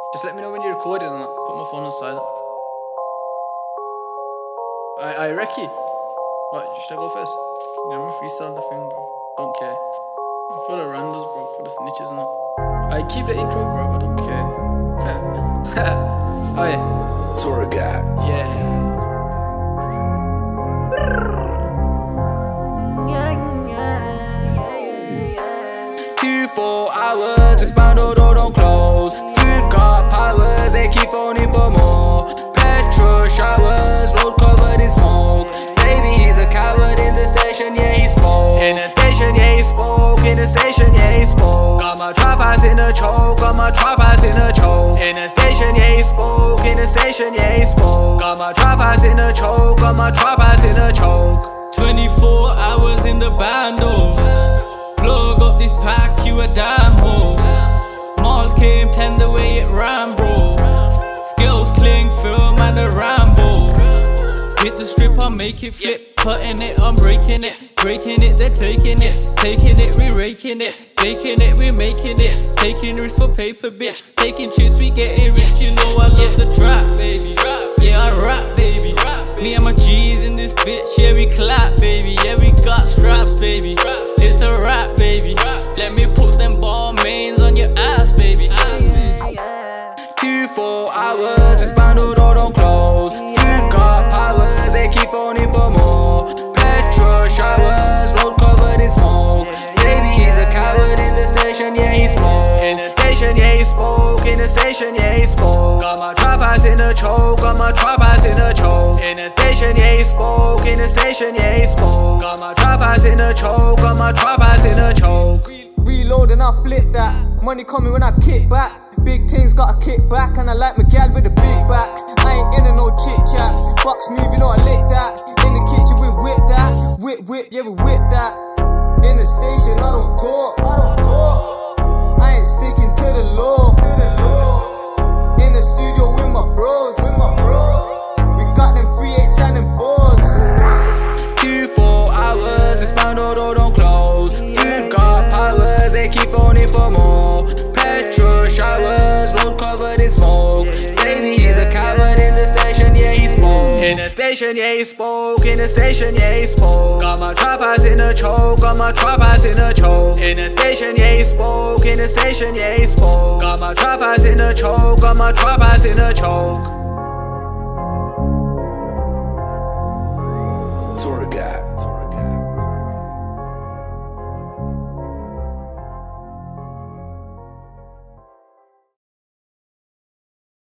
Just let me know when you're recording and put my phone on silent. I Rekky. What, should I go first? Yeah, I'm gonna freestyle the thing, bro. Don't care. It's for the randos, bro, for the snitches and that. I keep the intro, bro, I don't care. Oh yeah. Tour guide. Yeah. 2-4 hours, it's bound or don't close. Food got powers, they keep phoning for more. Petrol showers, road covered in smoke. Baby, he's a coward in the station, yeah, he spoke. In the station, yeah, he spoke. In the station, yeah, he spoke. Got my trap house in a choke, got my trap house in a choke. In the station, yeah, he spoke. In the station, yeah, he spoke. Got my trap house in a choke, got my trap house in a choke. 24 hours in the bando. Plug up this pack, you a damn hoe. Mall came 10 the way it ran, bro. Skills cling film and a Rambo. Hit the strip, I make it flip. Cutting it, I'm breaking it. Breaking it, they're taking it. Taking it, we raking it. Making it, we making it. Taking risks for paper, bitch. Taking trips, we getting rich. You know I love the trap, baby. Yeah, I rap, baby. Me and my G's in this bitch, yeah, we clap, baby. Yeah, we got straps, baby. It's a rap, baby. Let me put them ball mains on your ass, baby. 2-4 hours, it's bound or don't close. Food got powers, they keep phoning for more. Petrol showers, road covered in smoke. Baby, he's a coward in the station, yeah, he spoke. In the station, yeah, he spoke. In the station, yeah, he spoke. Got my trap house in a choke, got my trap house in a choke. In the station, yeah, he spoke. In the station, yeah, he spoke. Got my trap house in a choke, got my trap house in a choke. Reload and I flip that. Money coming when I kick back. Big things got a kick back, and I like my gal with a big back. I ain't into no chit chat. Box move, you know I lick that. In the kitchen we whip that. Whip, yeah we whip that. In the station I don't talk. I ain't sticking to the law. In the studio with my bros. We got them 3/8s and them 4s. 2-4 hours, it's bound or don't close. Food got powers, they keep phoning for more. Petrol showers, road covered in smoke. Baby, he's a coward in the station, yeah, he spoke. In the station, yeah, he spoke. In the station, yeah, he spoke. Got my trap house in a choke, got my trap house in a choke. In the station, yeah, he spoke. In the station, yeah, he spoke. Got my trap house in a choke, got my trap house in a choke.